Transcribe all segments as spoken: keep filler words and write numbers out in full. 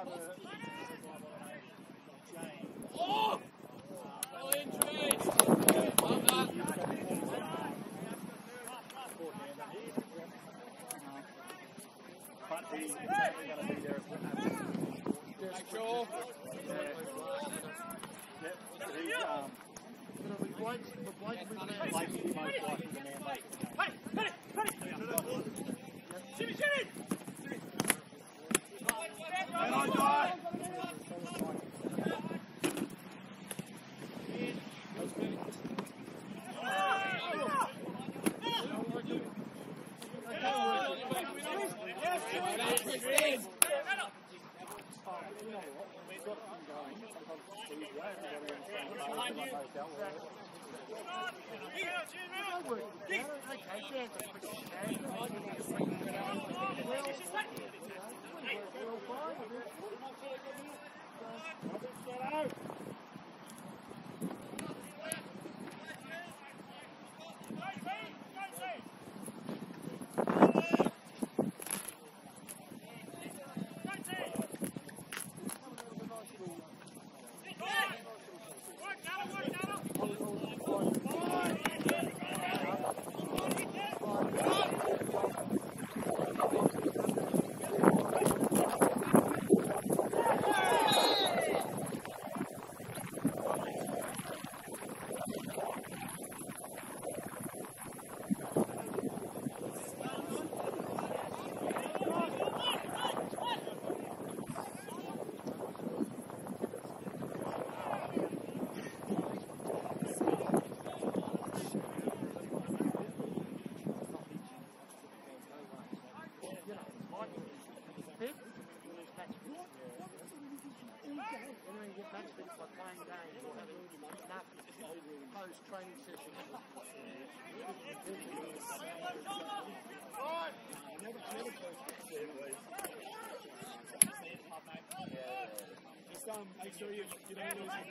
Make sure you, you don't lose it.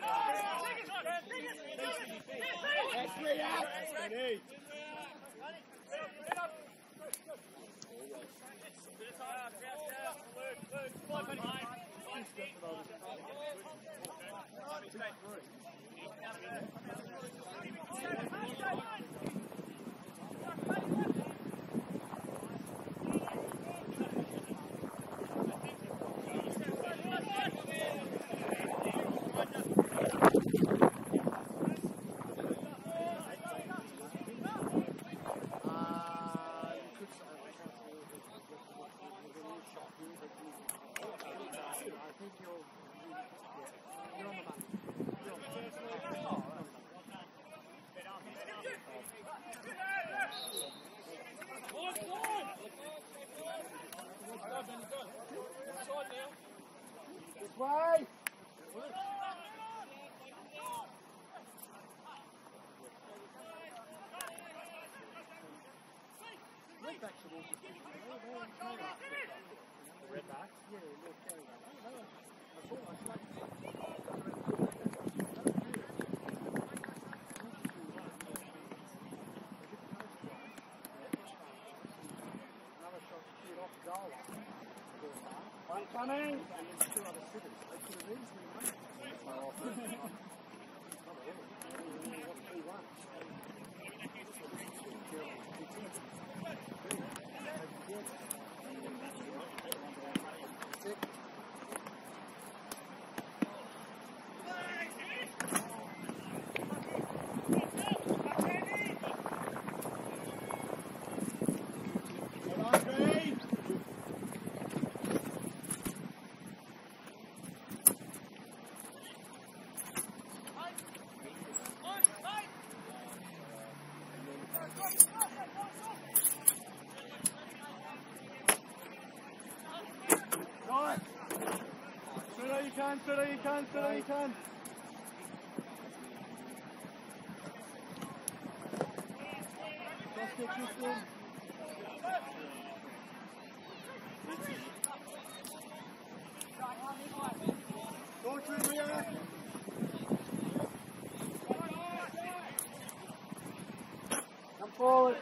That's three out. Ready. Way! Red back should also be the red back? Yeah, we'll carry that. I thought I like another shot to shoot off the goal. One coming! And there's two other sitters. They could have easily made it. Not really. Only what two one. Can, so you can, so you can. Just get this one. Go through here. Come forward.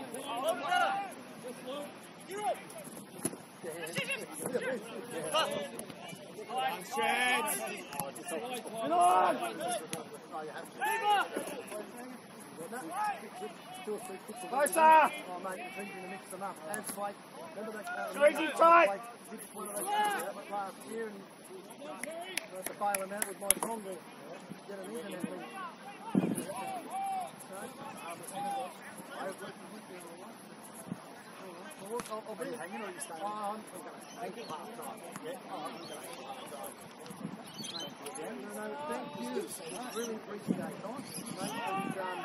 Closer! Oh, mate, it's easy to mix them up. And Blake, remember that? Uh, Easy, tight! Blake did one of those things last year and I had to bail him out with my conga. Get an internet link. Well, I'll, I'll be hanging on you staying. Oh, I'm going to hang it half time. Yeah? Oh, I'm going to hang it half time. No, no, thank you. Really appreciate it, guys. And, um,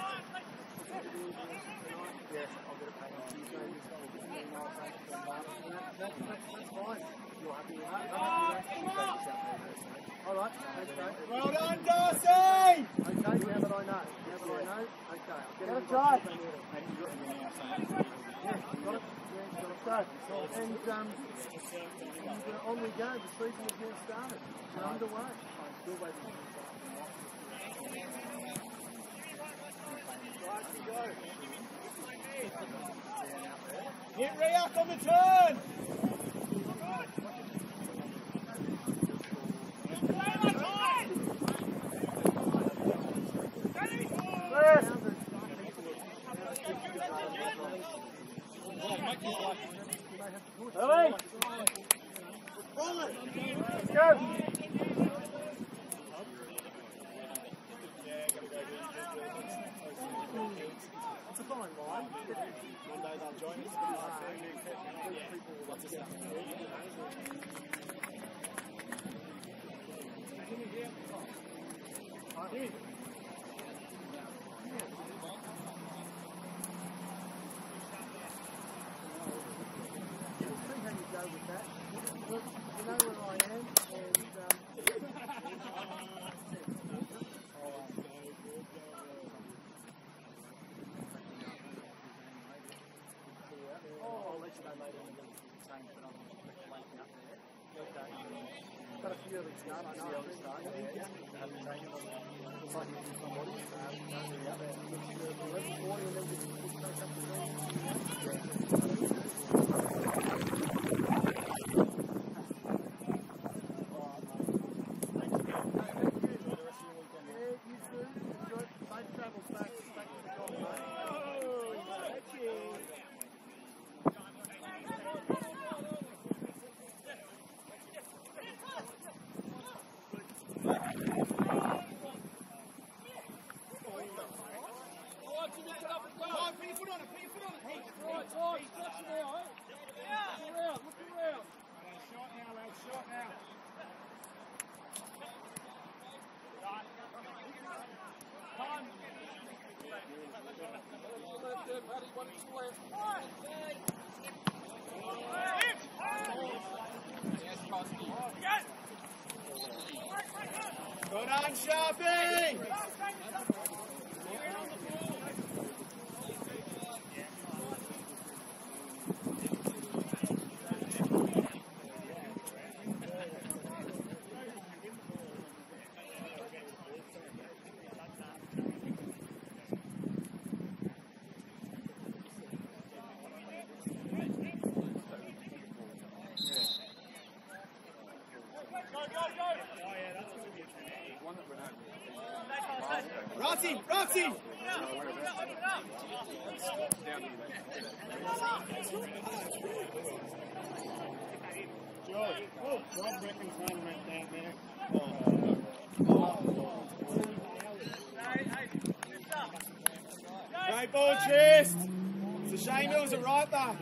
yeah, I'll get a pay on Tuesday. That's, that's, that's fine. You're happy with that? I'm happy with that. All right, okay. Well done, Darcy! Okay, now that I know. Now that I know, okay. I'll get Got it a try. Yeah, got it. Yeah, got it. So, and, um, and uh, on we go. The season has now started. We're underway. I'm still waiting for the Hit Riak on the turn! Ellie! Let's go! It's a fine line. One day they'll join us. People will watch it. Look, you know where I am, and oh, I'll let you know later on the same, but I'm waking up there. Okay. Got a few early start, I know. Early start, yeah. Haven't taken it. It's like it's just my body. Out there. eleven forty and then we just go up to the Good on, Sharpie! Roxy! Roxy! George, oh, Rob reckons one went down there. Great ball, Chest! It's a shame it was a right back.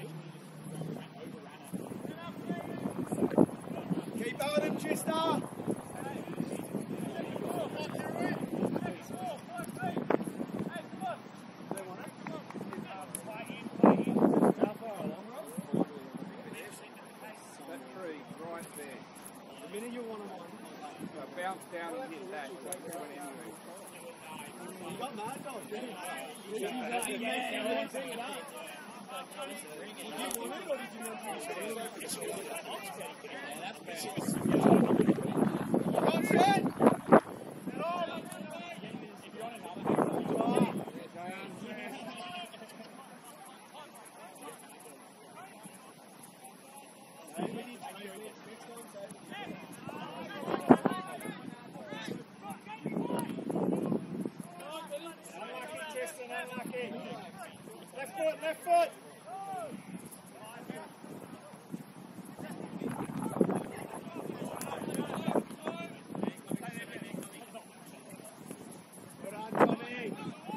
Keep on him, Chester! Bounce down and hit that. You got mad dog, didn't you? Yeah, Left foot, left foot! Good on, Tommy!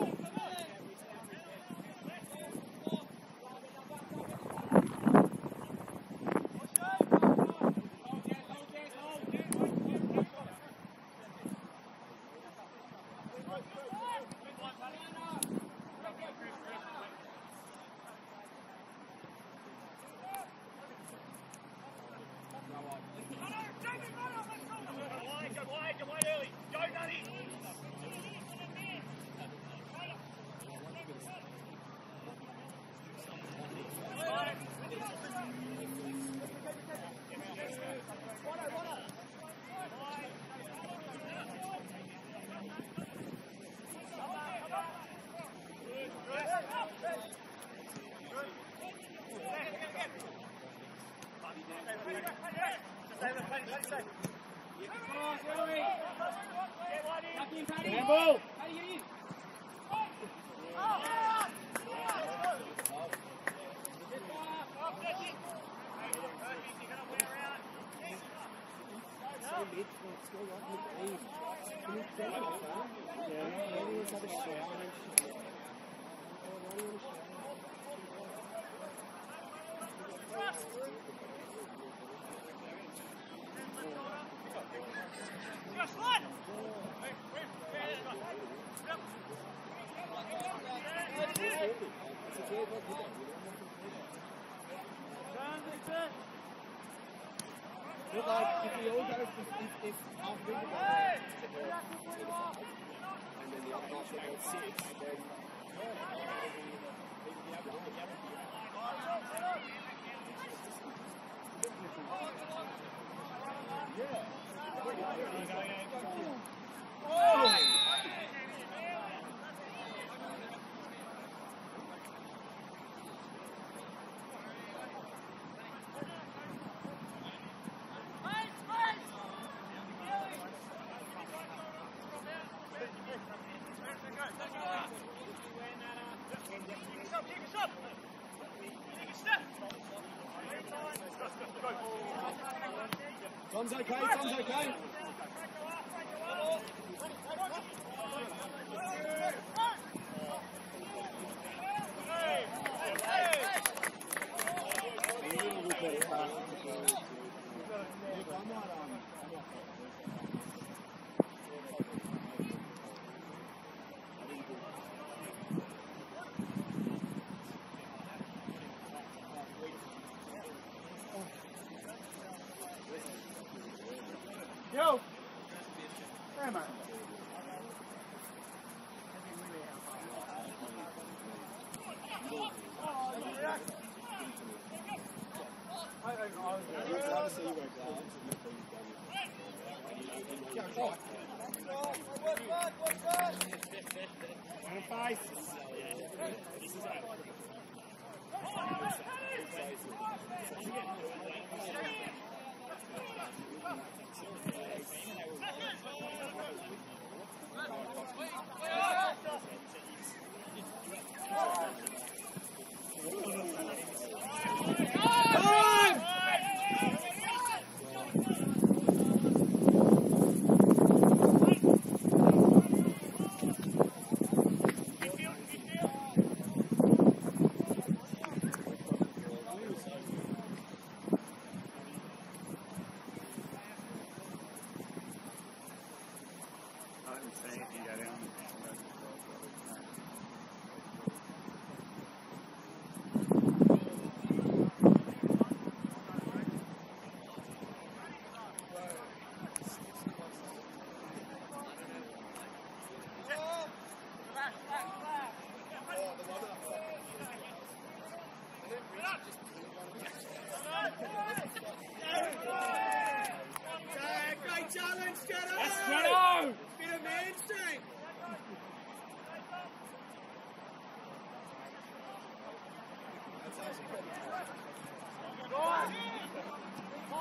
Handball! Look like if we all go, if, if, if half of them go, and then the other half will go six, then yeah. Tom's okay, Tom's okay. Yo! Hey, man.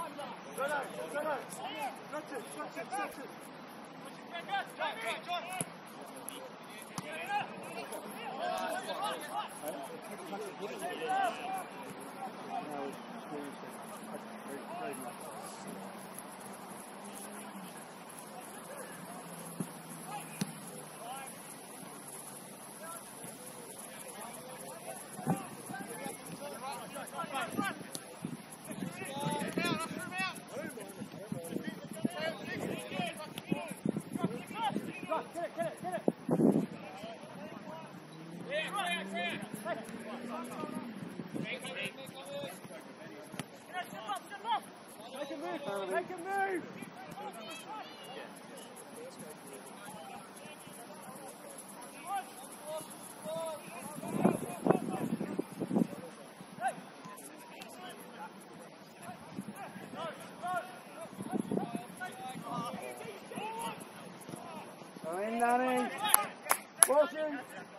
Danny. Wilson.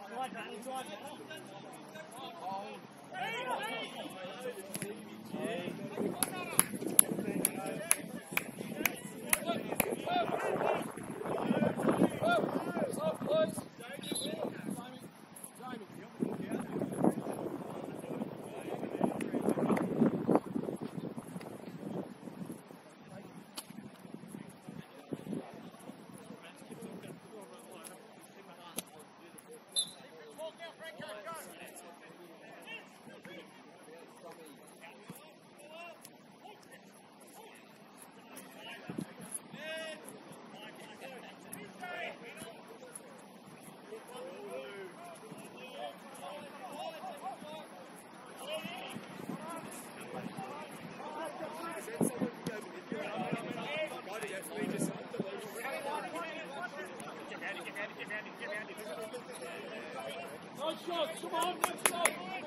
Come on, let's go!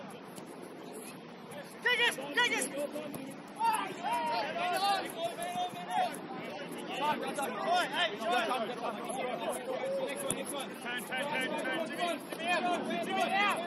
Take it! Take it! Next one, next one. Turn, turn, turn, turn. Jimmy, Jimmy out. Jimmy out.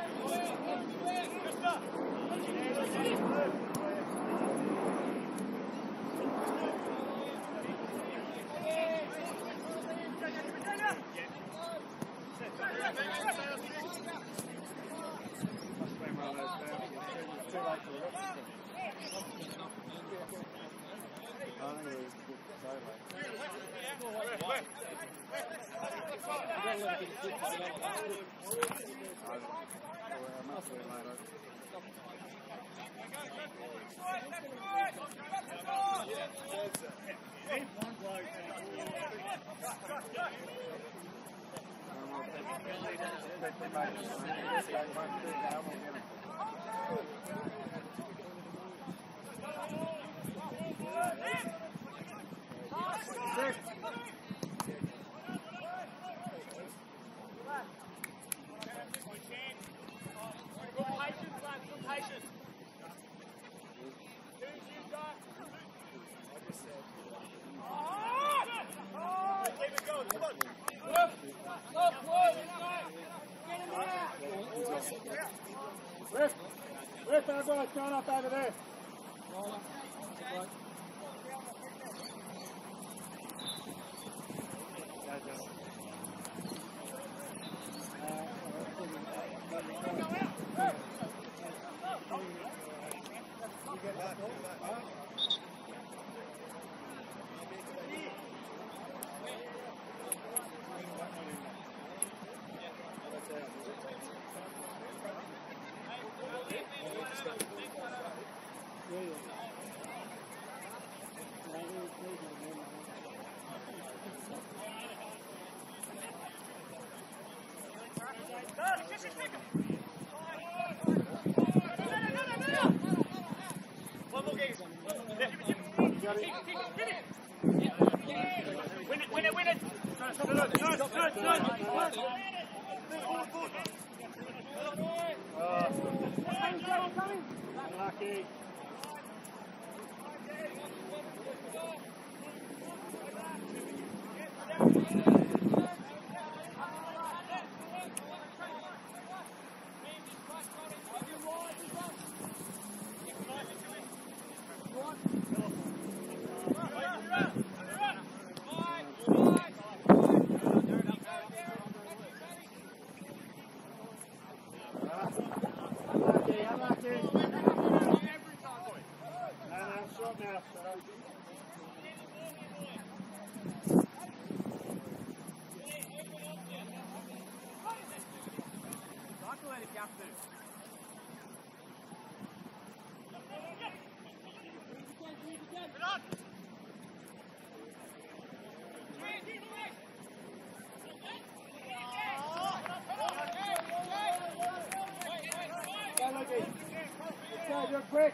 Lift! Lift, everyone, turn up over there. One more game. Win it, win it, win it. Unlucky. Come on. go, you're quick.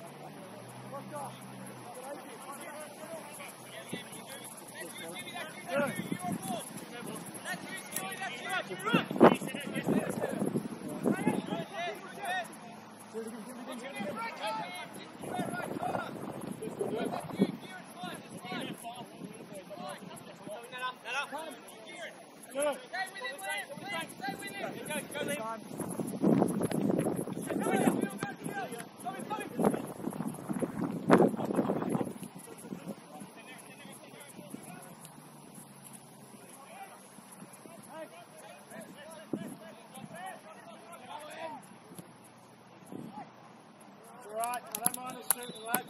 Alright, I don't mind us shooting, lads.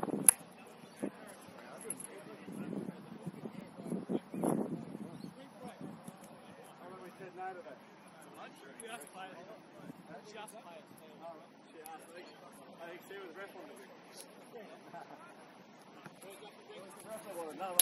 How long we said no to that? Just players. Just players. Oh, shit, I think, I think she was ref on the big. Ref on another.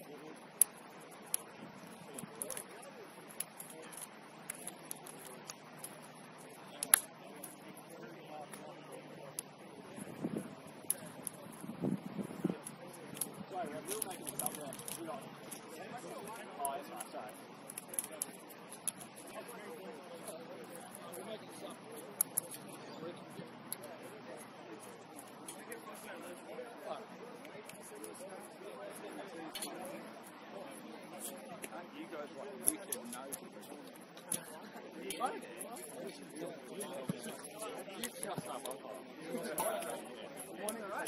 You guys want wicked nose. You shut up. Morning, alright?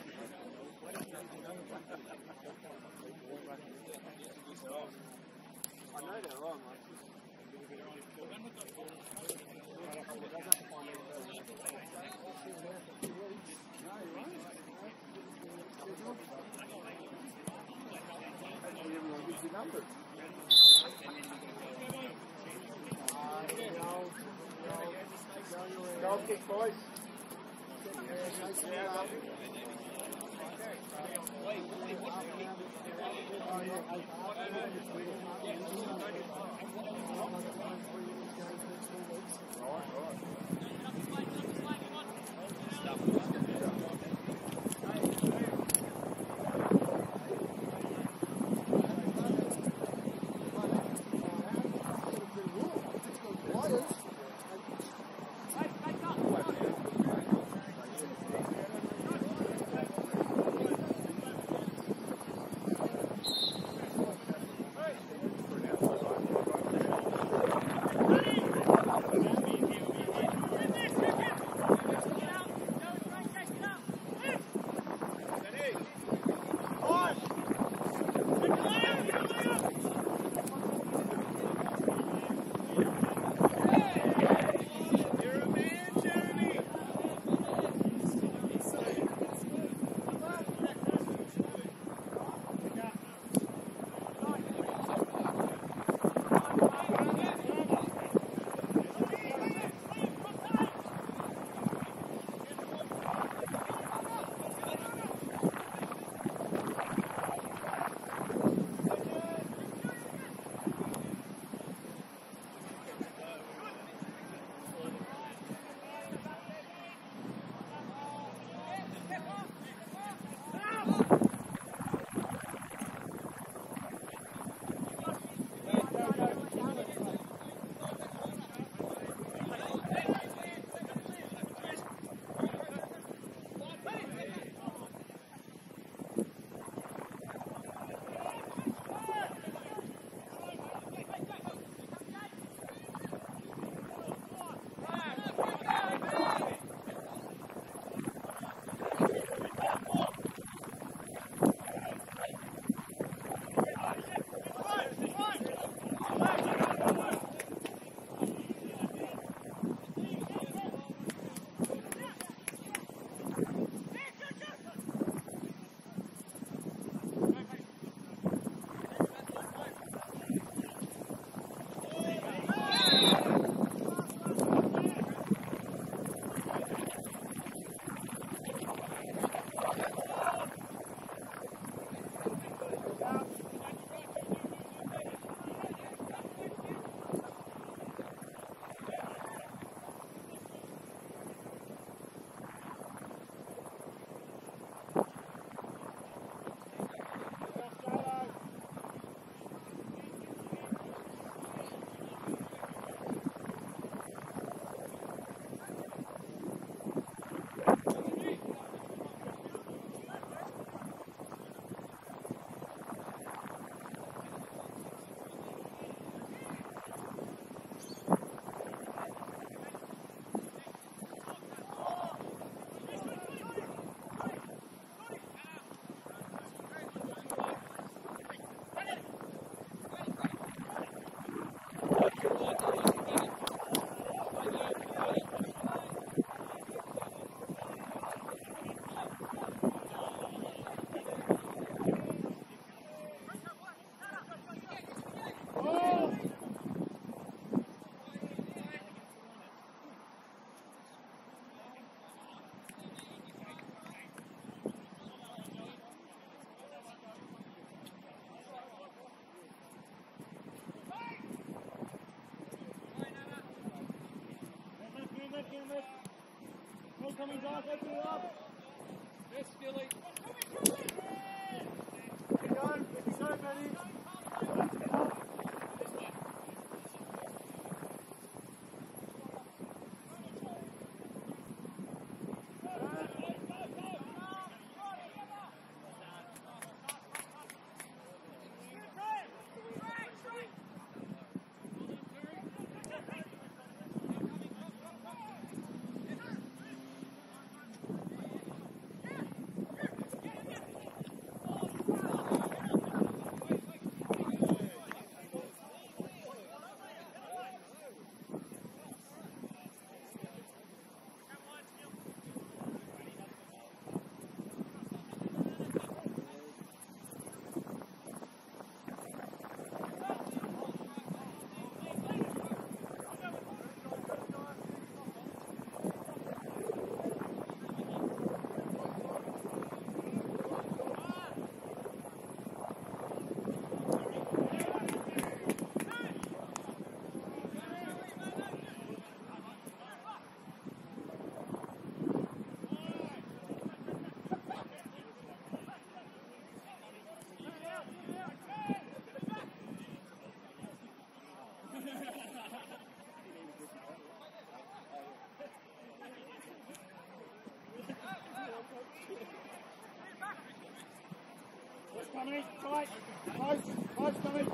I know they're wrong, like. Everyone gives you numbers. Goal kick, boys. coming, Josh, open it up. Yes, Skilly. Go, go, Benny. Coming, right, close, close, coming.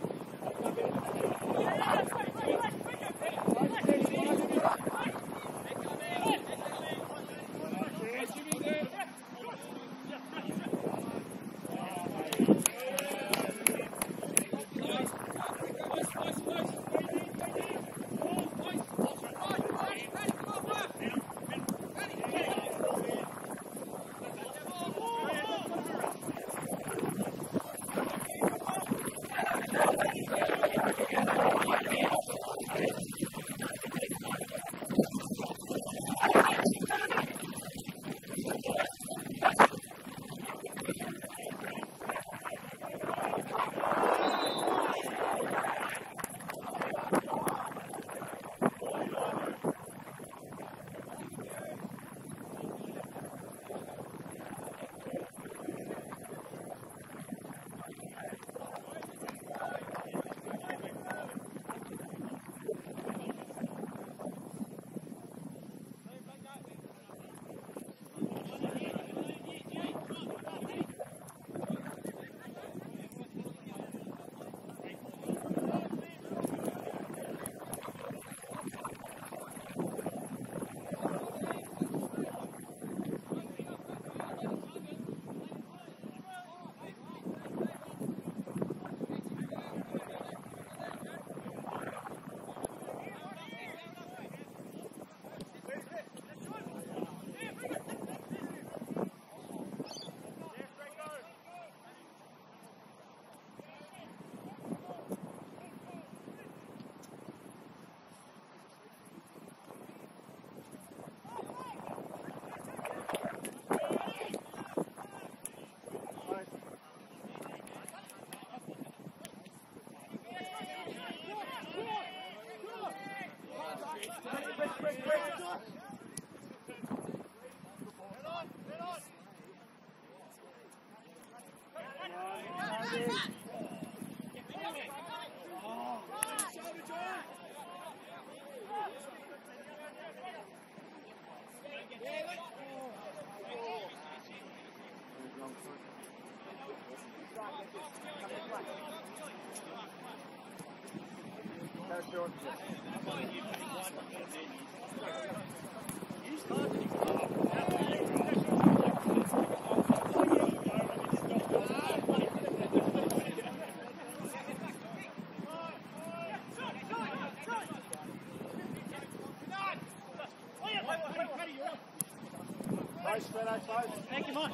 Thank you, man.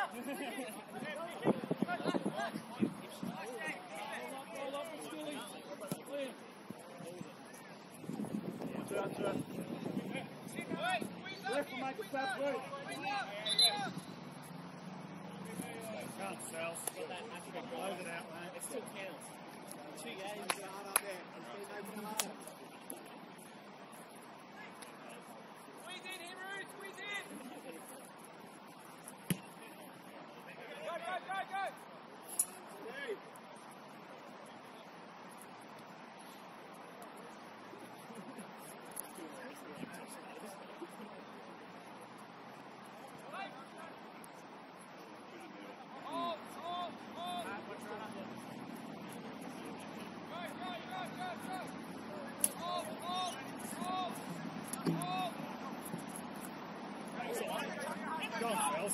Left will make it start through. Can't sell. Got that Africa close it out, mate. It still counts. Two games. Squeeze in, Hebrew, squeeze in. Go, go, go, go. Go on, Sales.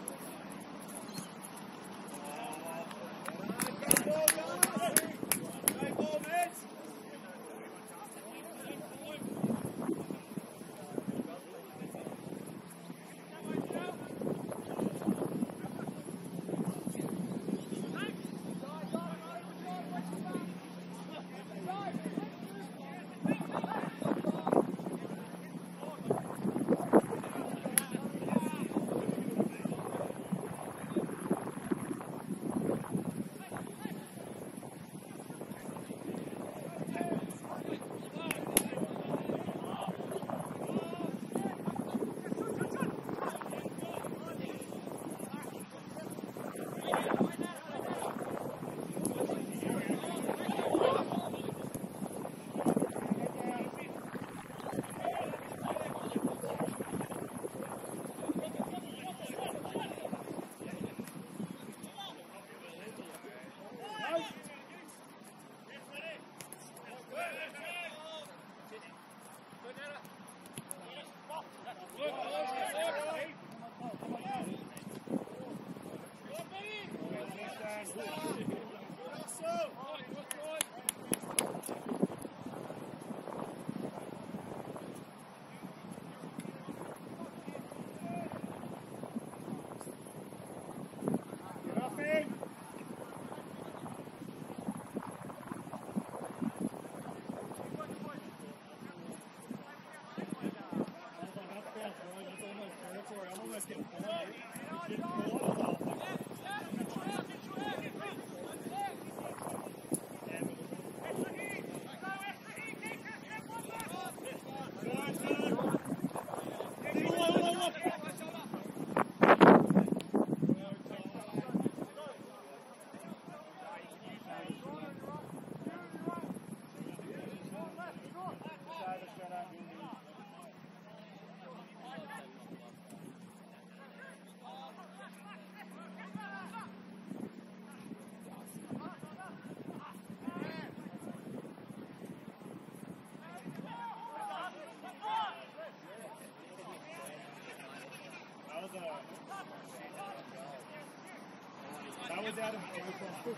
That was out of well,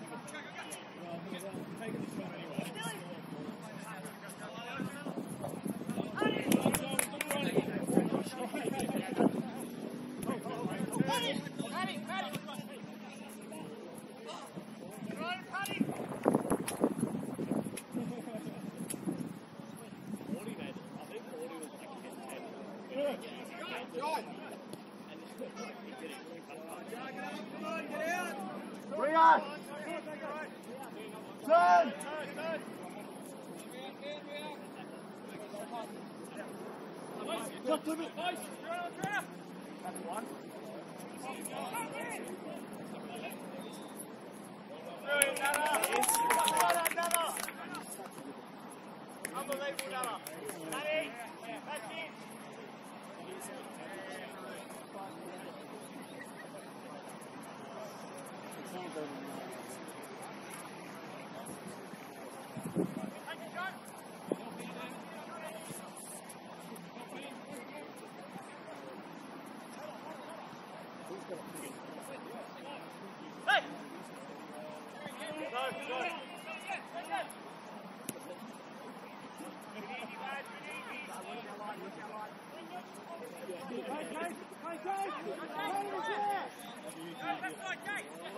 taking the shot anyway. Bring on! Turn! Just a bit. That's one. Brilliant, Nana. Well done, Nana. Unbelievable, Nana. Natty, that's it. Hey! Go, go. Hey, Kate! Hey, Kate! Hey,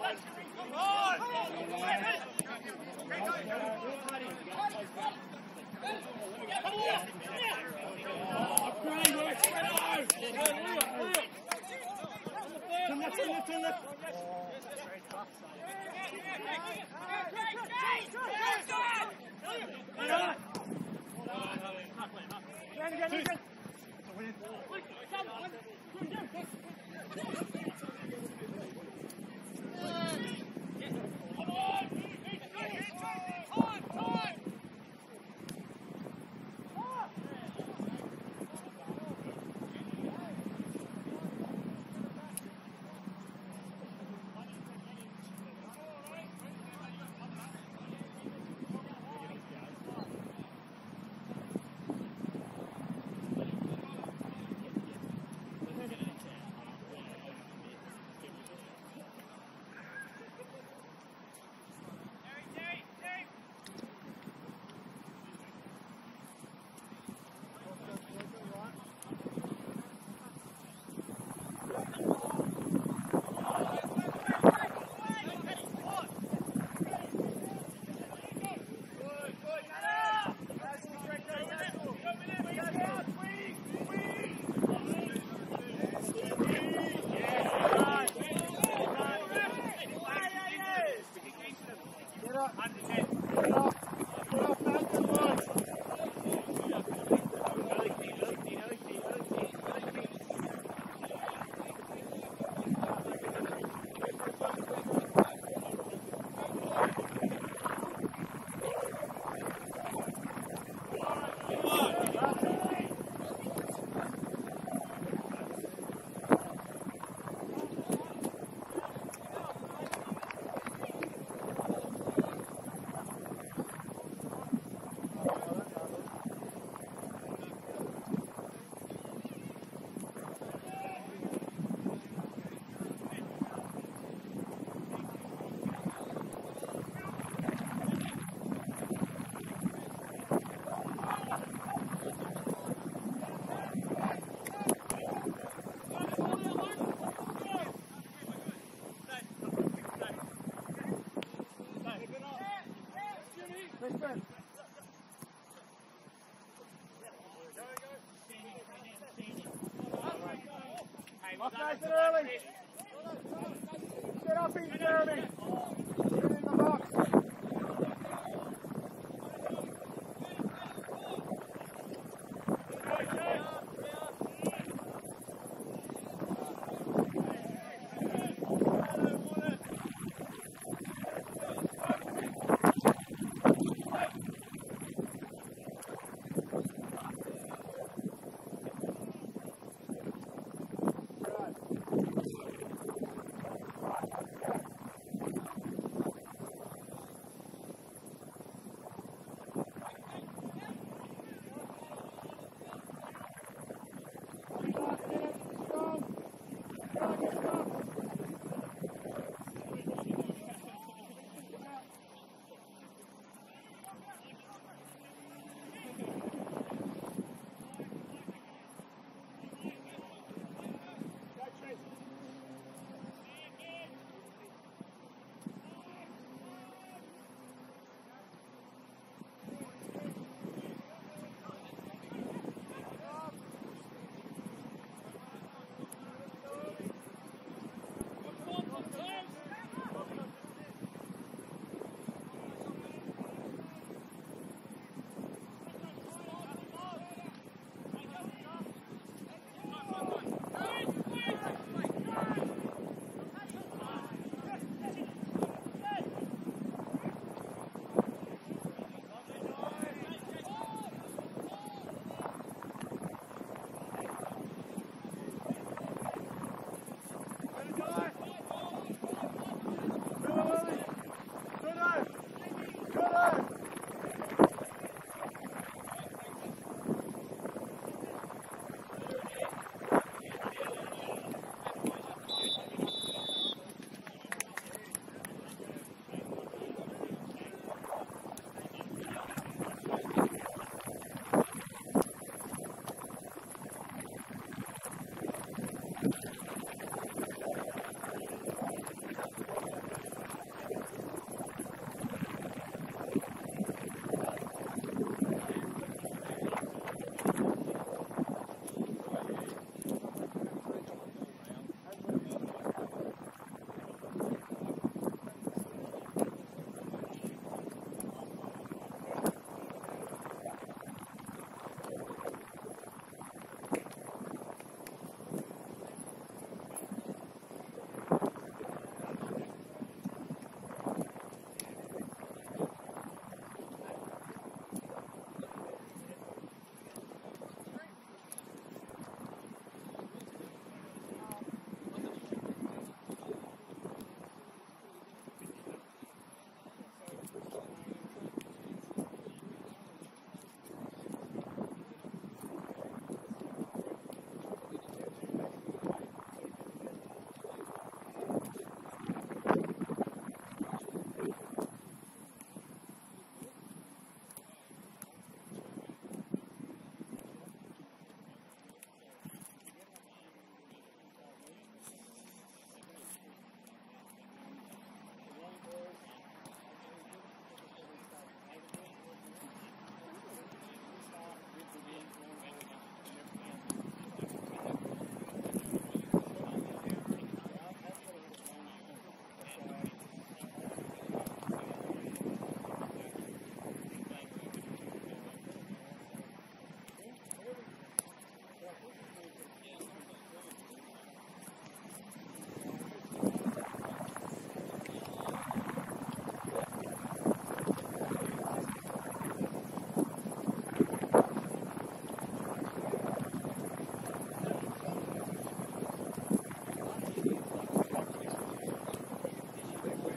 Off nice and early. Get up in, Jeremy. Get in the box. Thank you.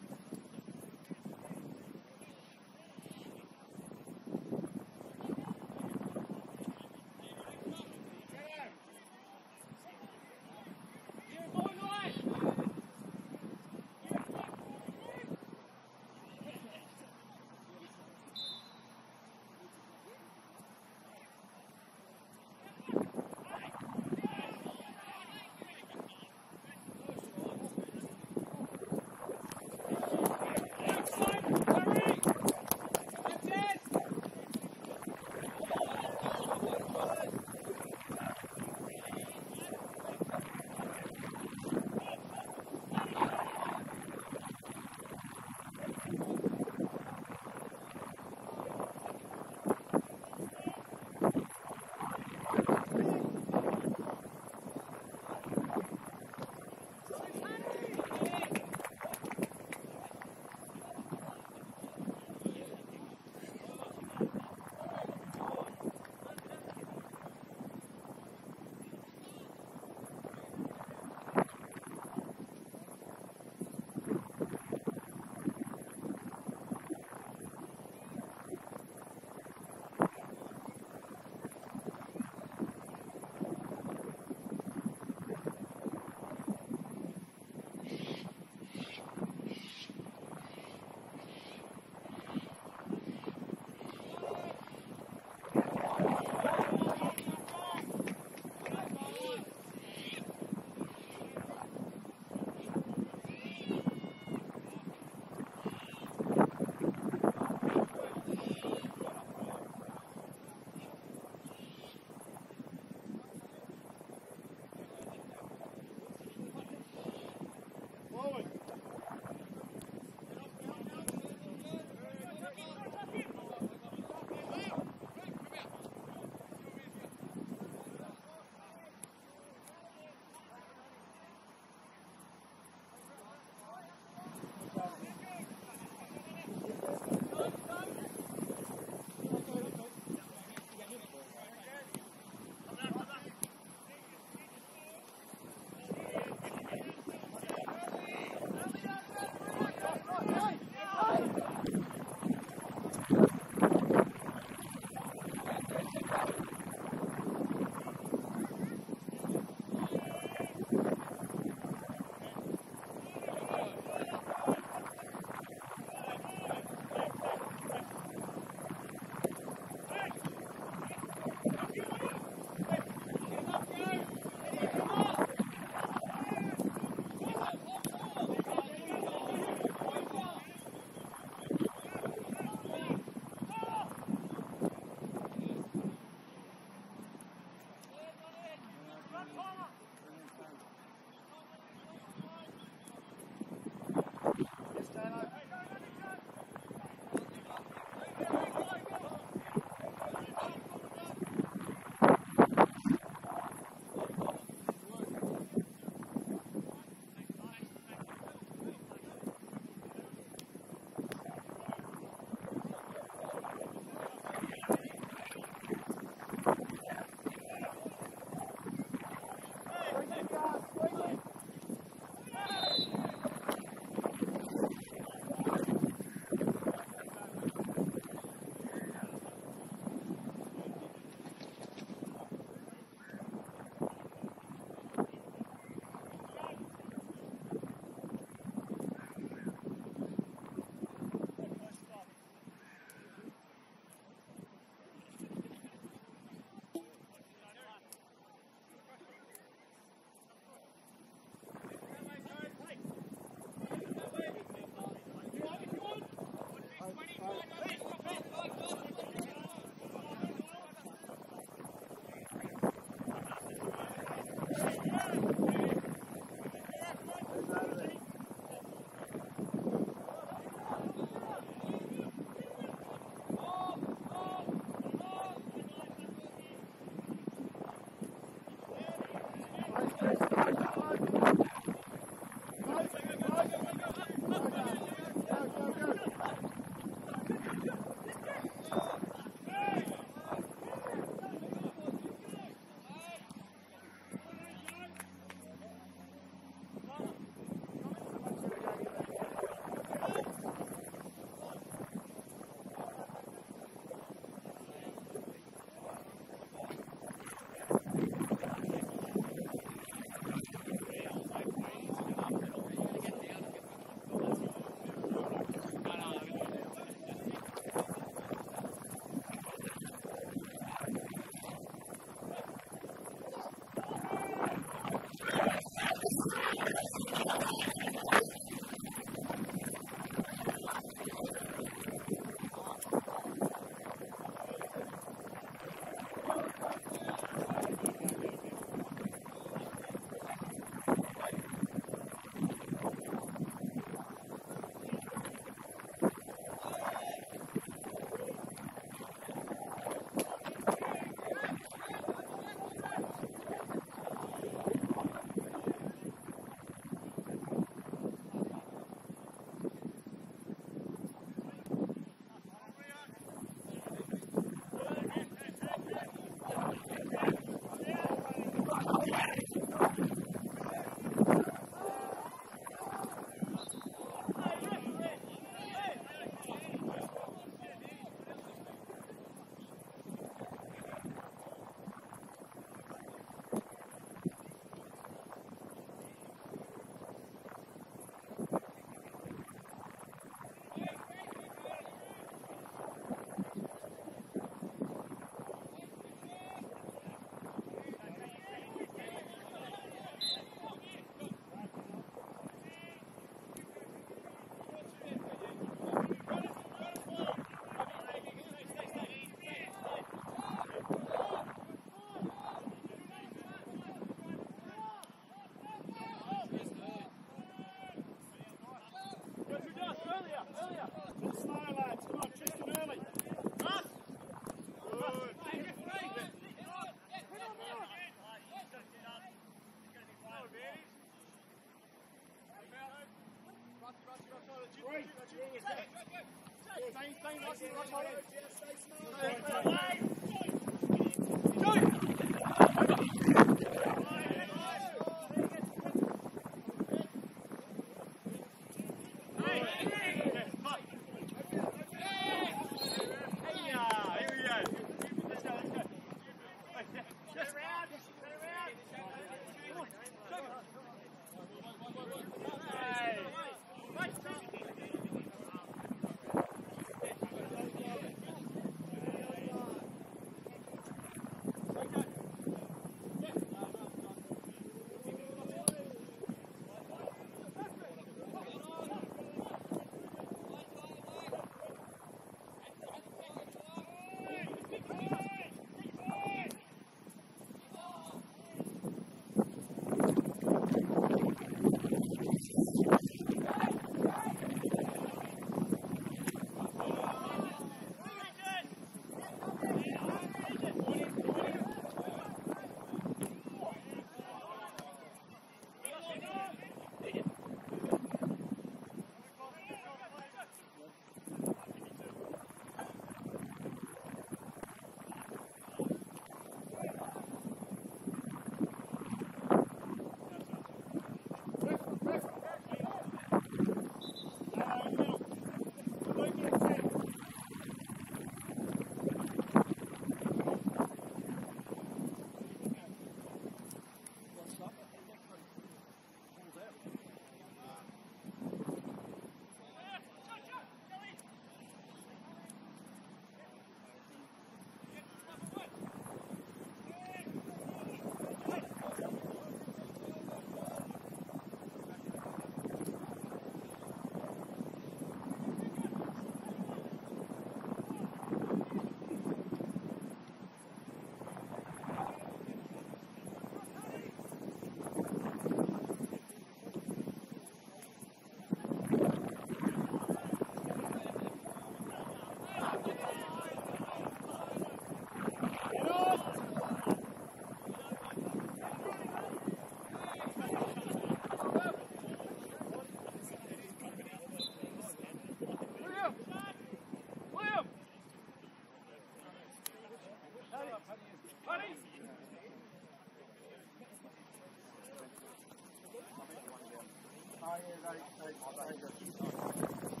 yeah, they, they, they just...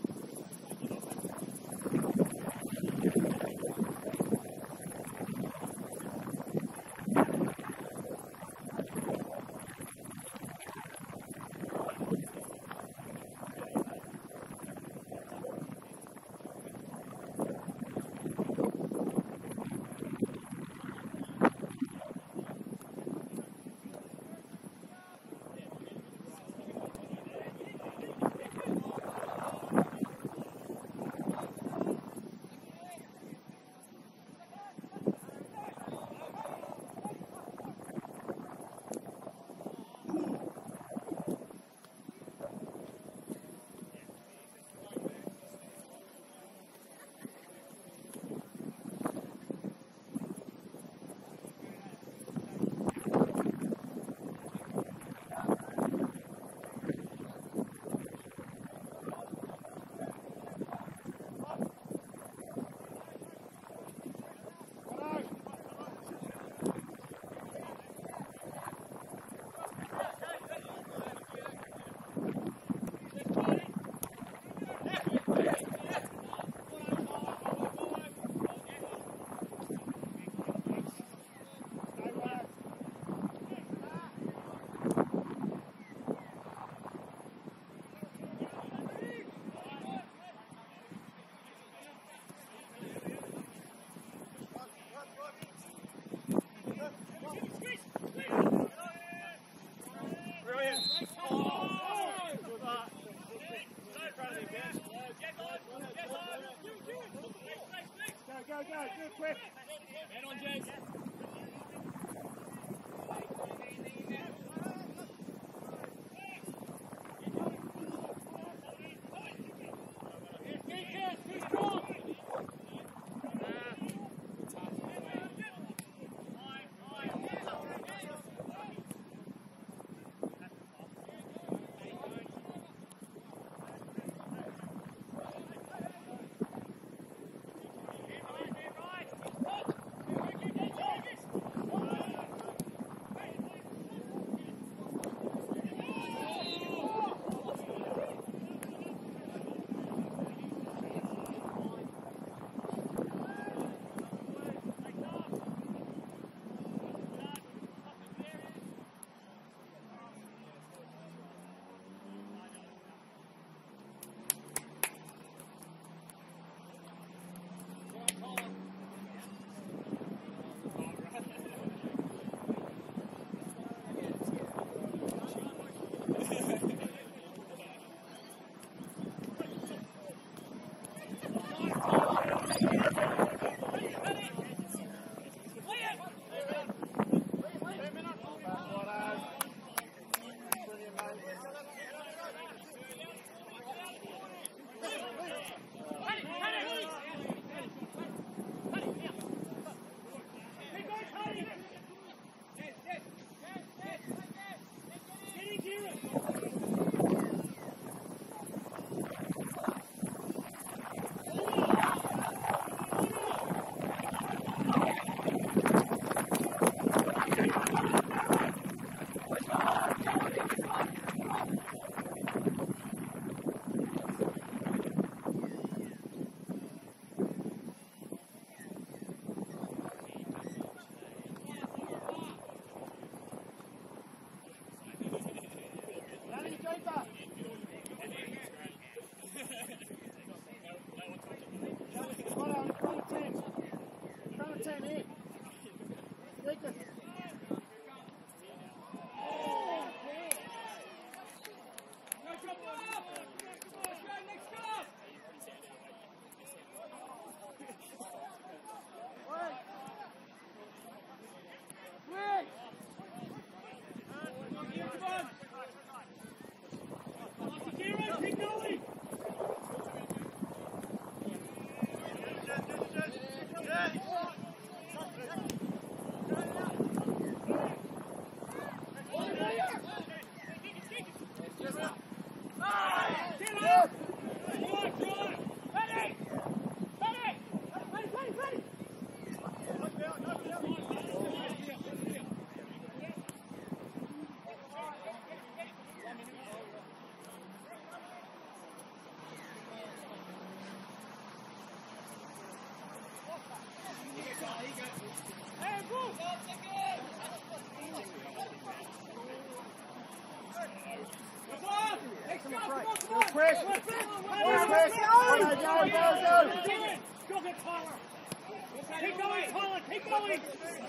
Go quick! Go quick! Go, go, go, go! Go get Tyler! Keep going, Tyler! Keep going!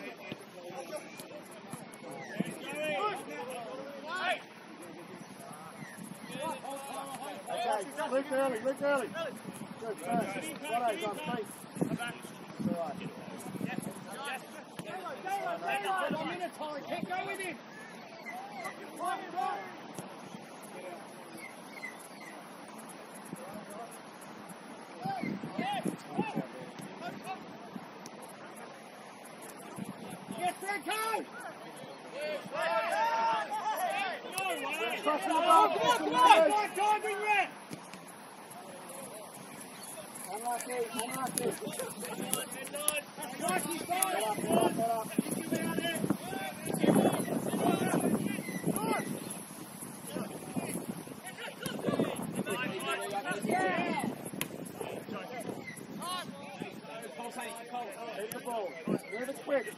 Okay, look early, look early. Good, first. Righto's on feet. All right. One minute, Tyler. Keep going with him. Yes, Franco! Crossing the ball, crossing the ball. Diving rep! Unlucky, unlucky. That's right, he's Get fine. up, get up, get up. Take the ball. Move it quick.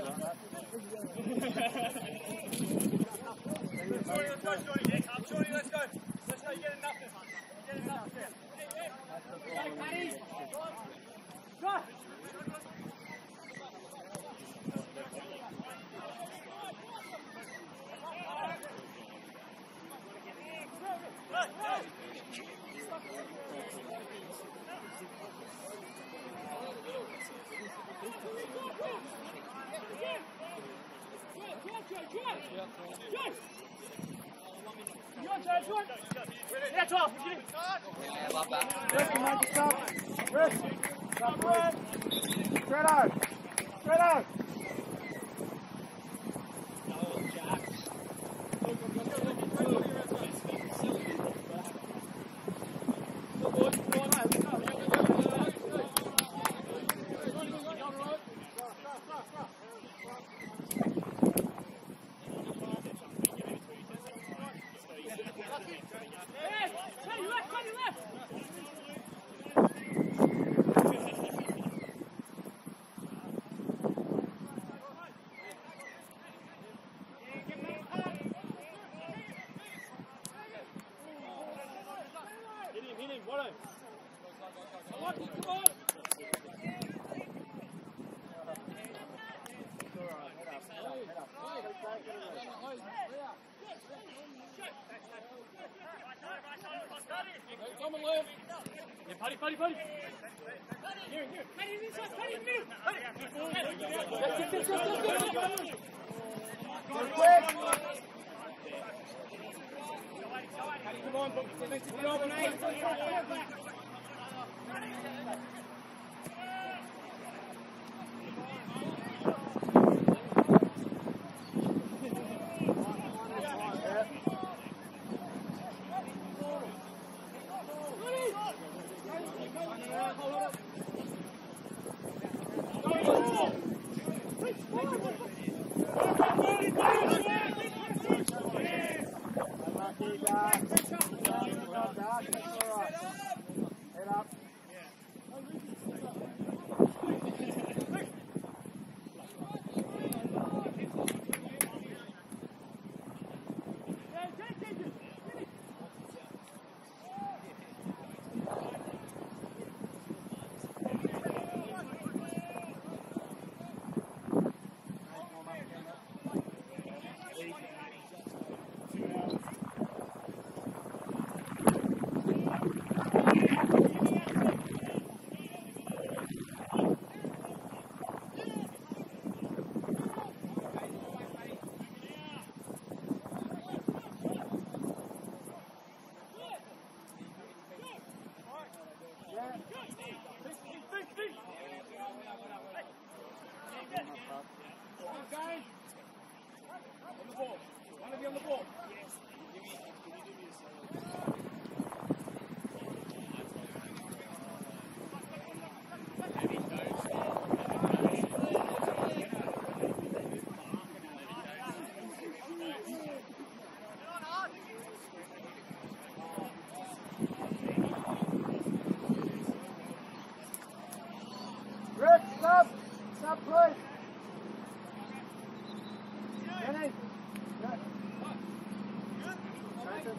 Let's go, Johnny. Johnny, let's go. Let's go, get enough. Get enough. Hey, Paddy. Go. Yeah, twelve. Yeah, I love that. Chris, you make it stop. Chris, stop, Chris. Straight out. Straight out. Yeah, Paddy, Paddy, Paddy. Here, here. Paddy, in this side. Paddy, in the middle. Go quick. Paddy, come on, book the next job and eight. Head up.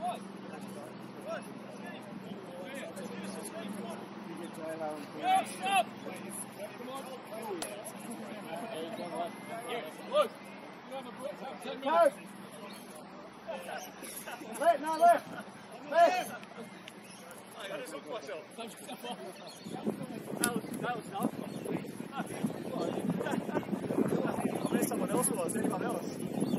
Go! Left, no, left! Left! I just hooked myself. That was, that was dumb. Where someone else was, anyone else?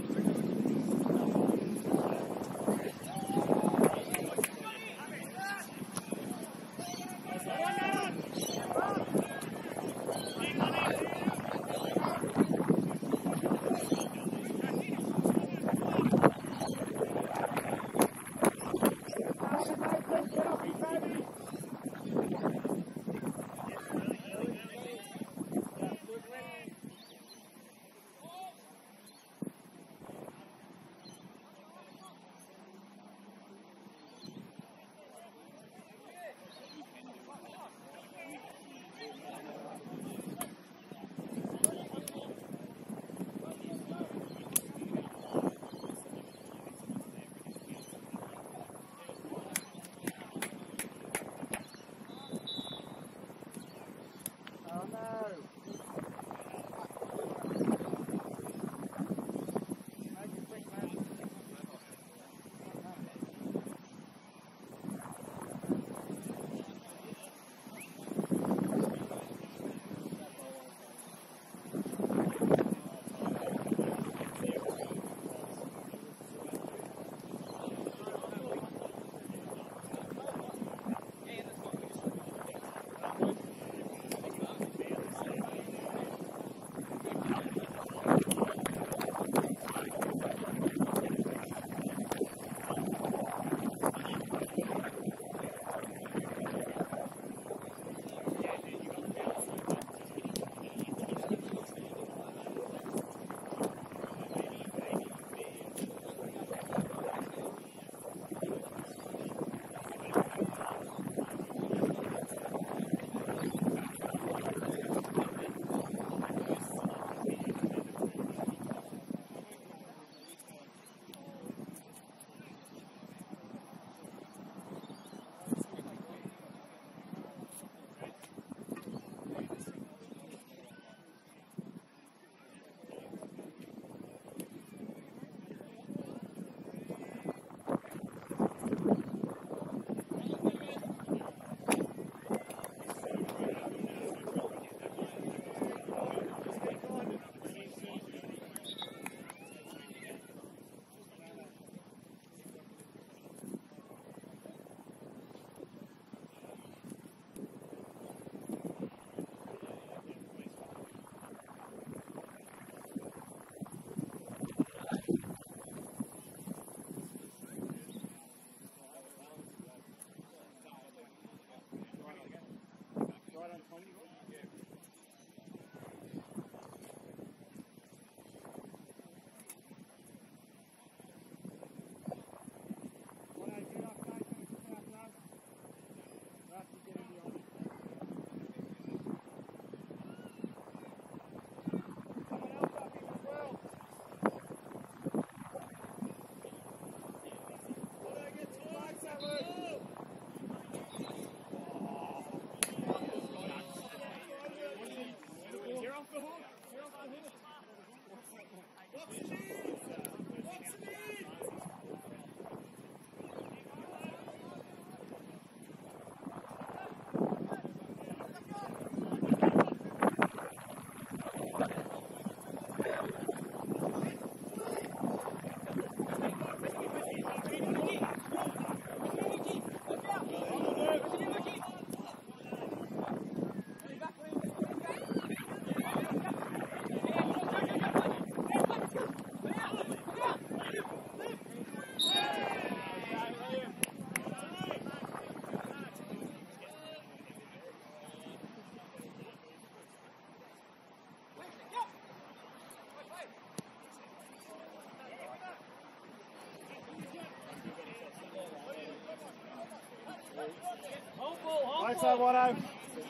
Right side, one out.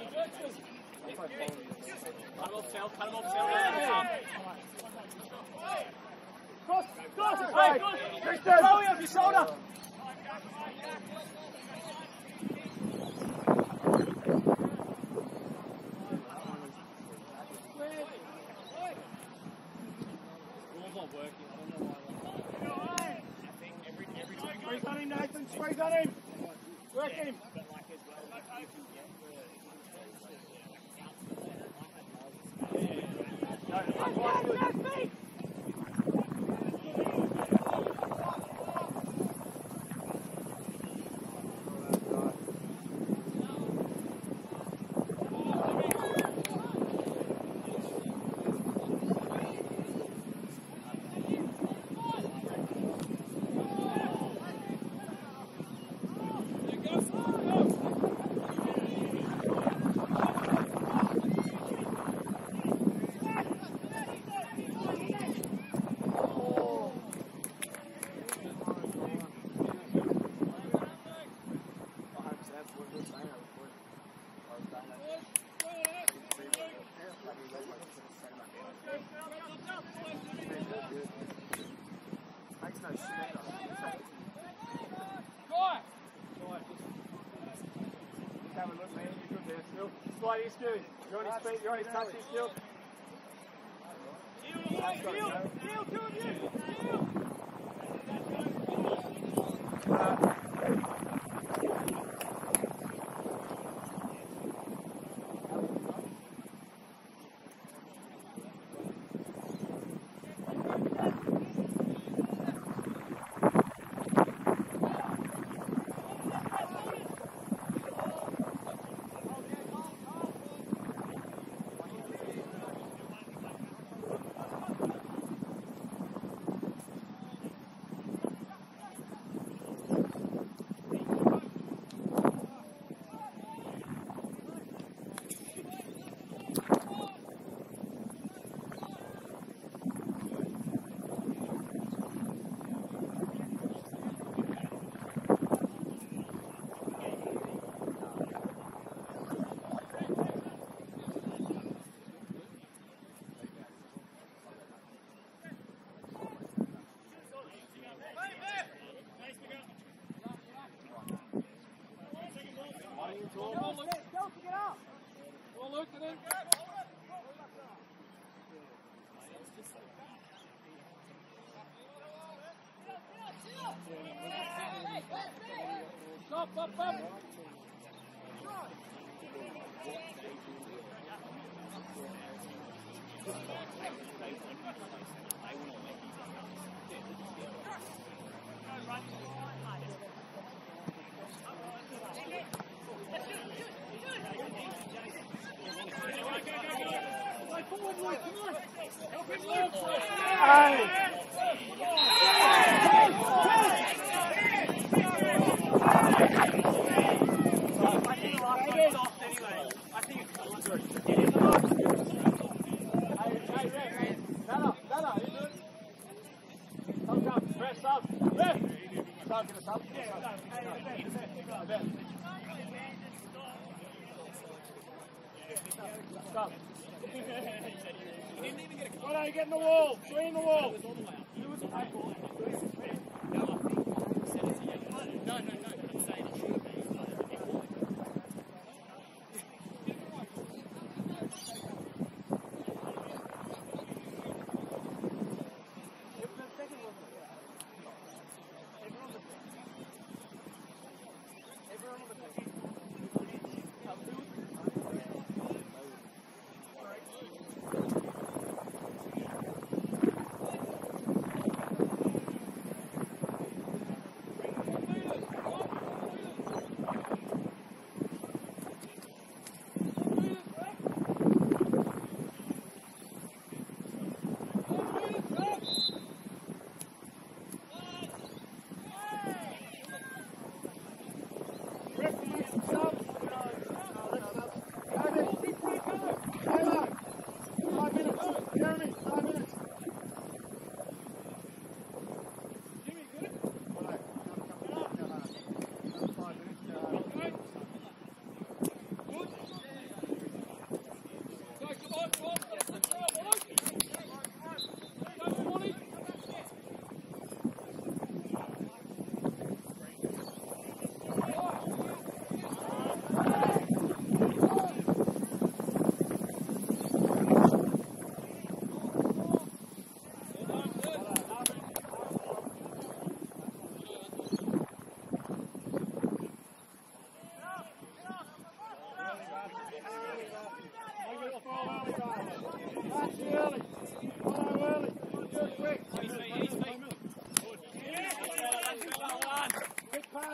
Cut him off tail, cut him off tail. Cross, cross, Hey, right. Christian! Throw him, your shoulder! Squeeze on him, Nathan. Squeeze on him. Work him. Slide his still. You're on his feet, you're on his touch, he's still. Heel, heel, heel, two of you. Heel. Uh, Stop, stop, stop! Well, you get in the wall. Swing the wall. No, no, no. I'm saying it should be.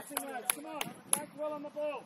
passing, lads. Come on. Back well on the ball.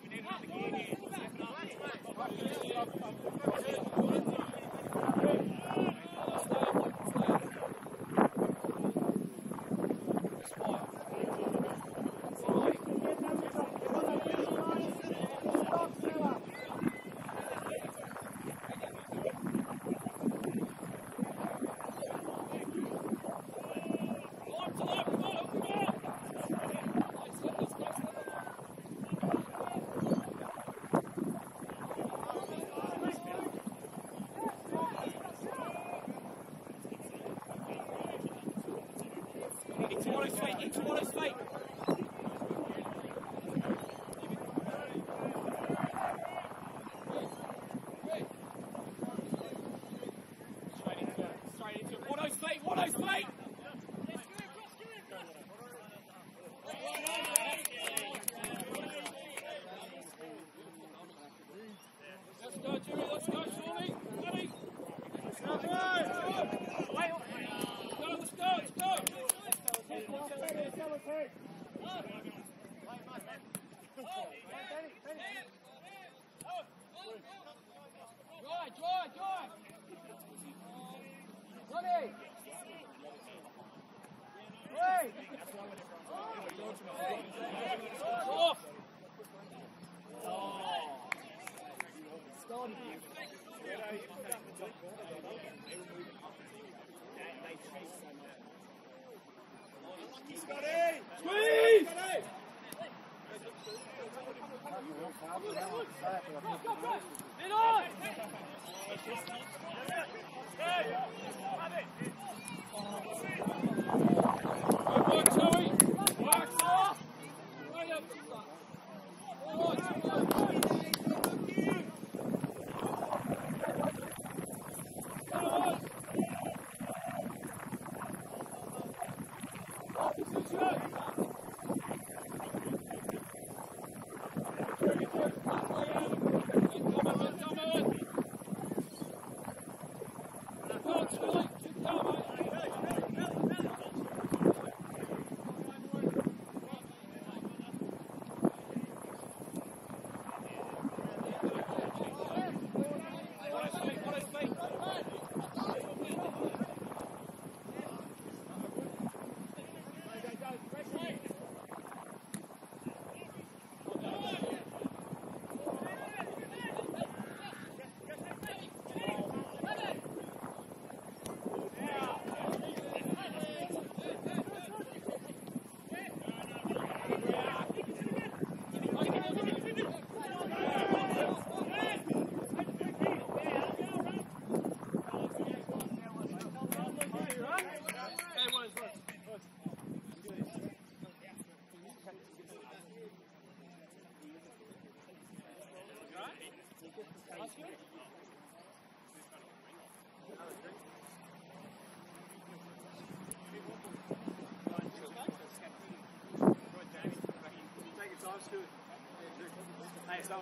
Hey, someone.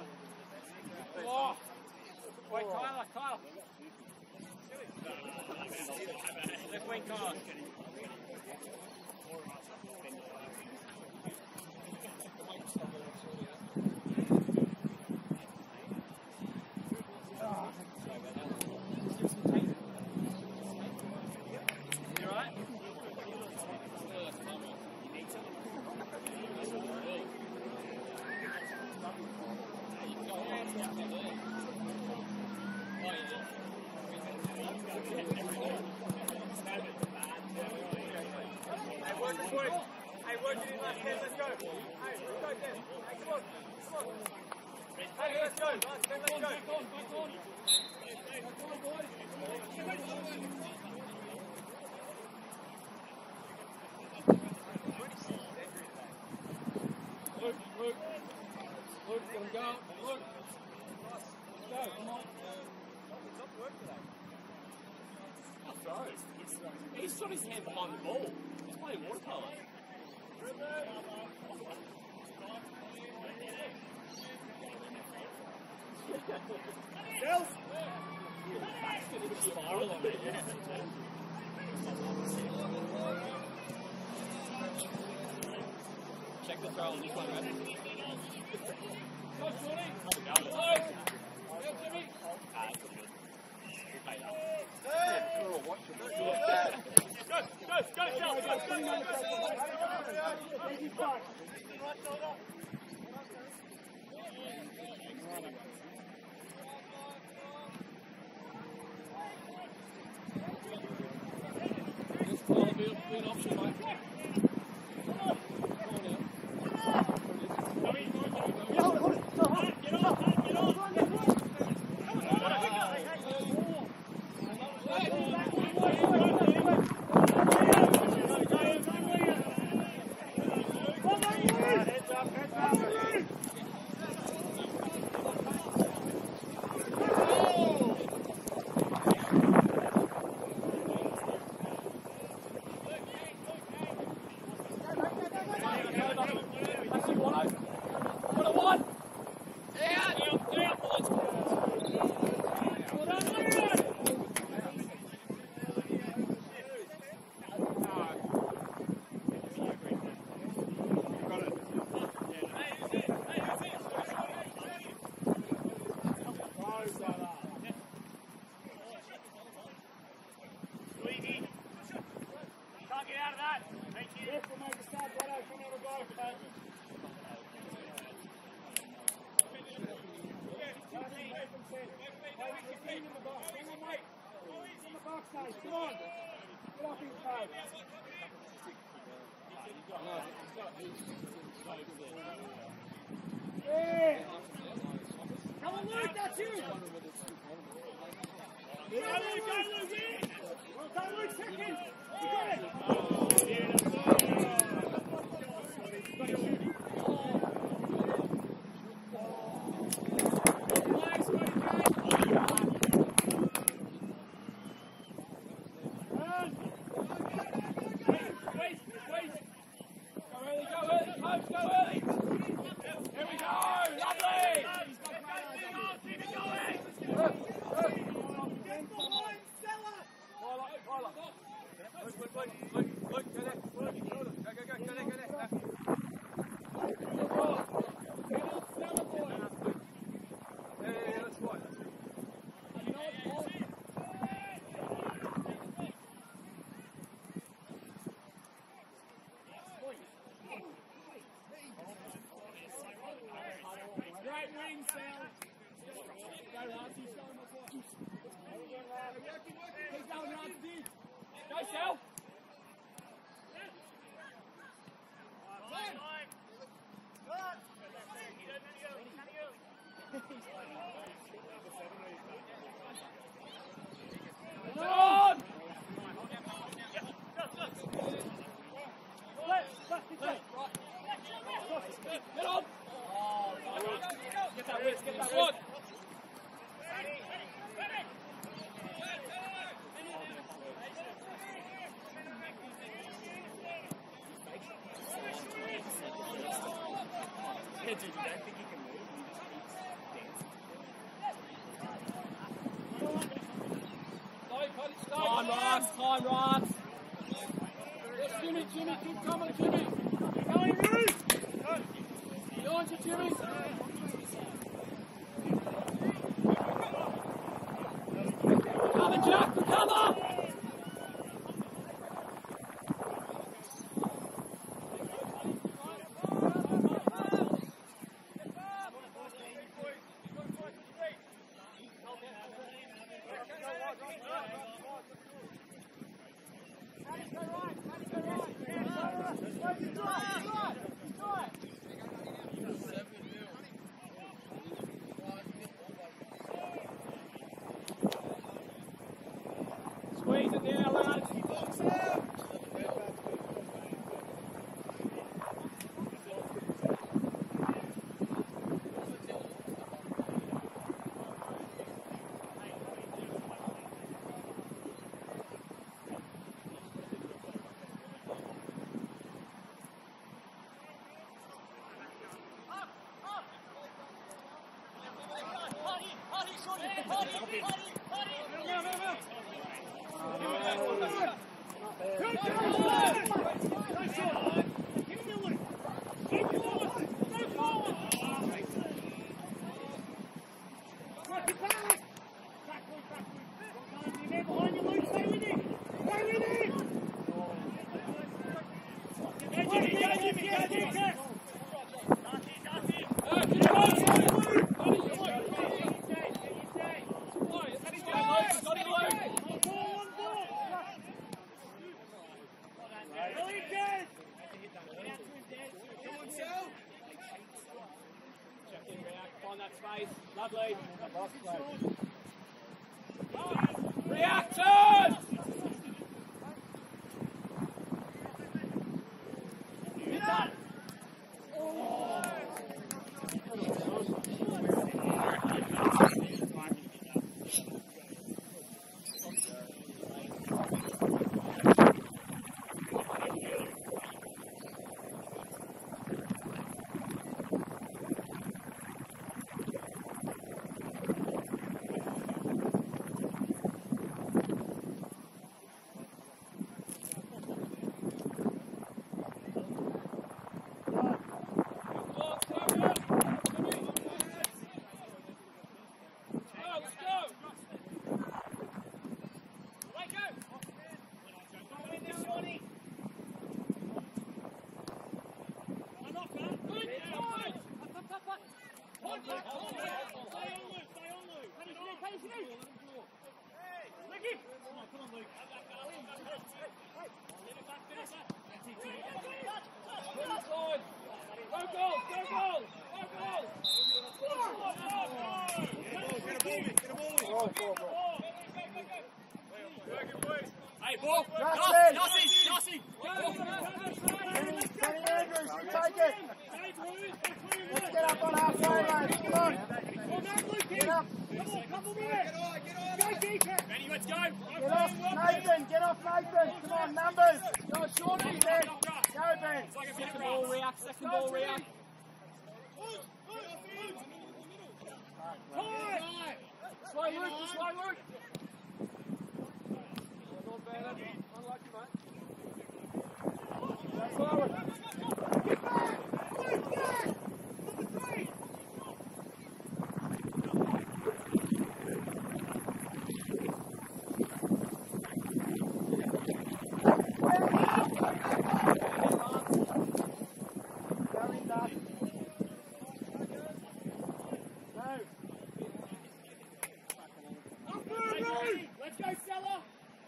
Oh! Wait, Kyler, Kyler. Left wing, Kyler. He's got his hand behind the ball. He's playing watercolour. Girls! Spiral on it, yeah. Check back to throw on this one, right? Go, Shorty! Go, Jimmy! Ah, that's good. We'll pay that. Go, watch it. Go, go, go, go, go, go, go, go. This will be an option, mate. Come on, Luke, that's you! Go, Luke, go, Luke, yeah! Well done, Luke, second! You got it! Time, Ross. Time, Ross. Yes, Jimmy, Jimmy, keep coming, Jimmy. Going, Ruth. Behind you, Jimmy. Cover, Jack, cover. Squeeze it there, lads. Keep Find that space. Lovely. Reaction! Get that! Hey, ball! Nossie! Nossie! Nossie! Kenny Andrews, you take it. Let's get up on halfway line. Come on. Get up. Come on, couple minutes. Get on, get on. Go, Deacon. Benny, let's go! Get off Nathan. Get off Nathan. Come on, numbers. Go, Shorty. Ben. Go, Ben. Second ball react, second ball react. Slow Luke, slow Luke. Not bad, unlucky mate. That's forward. Get back! Luke, back! Number three! Let's go, Stella!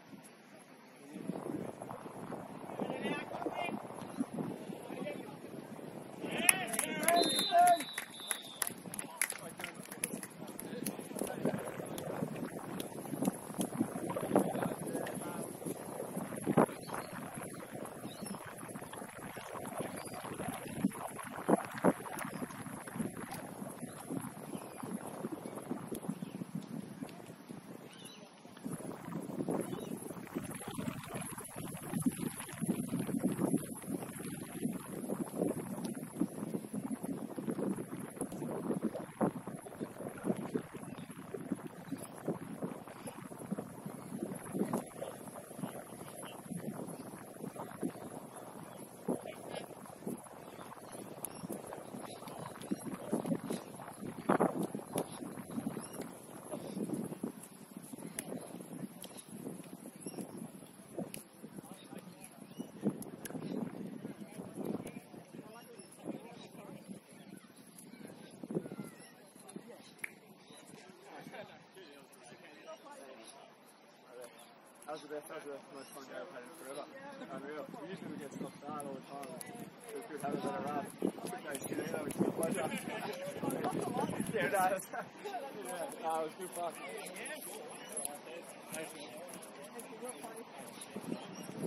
That was the best, that was the most fun game I've had in forever. Unreal. Usually we get stop start all the time. It was good having that around. Quick days, you know, which was a pleasure. Yeah, no, it was, yeah, no, it was good fun. Thanks, man.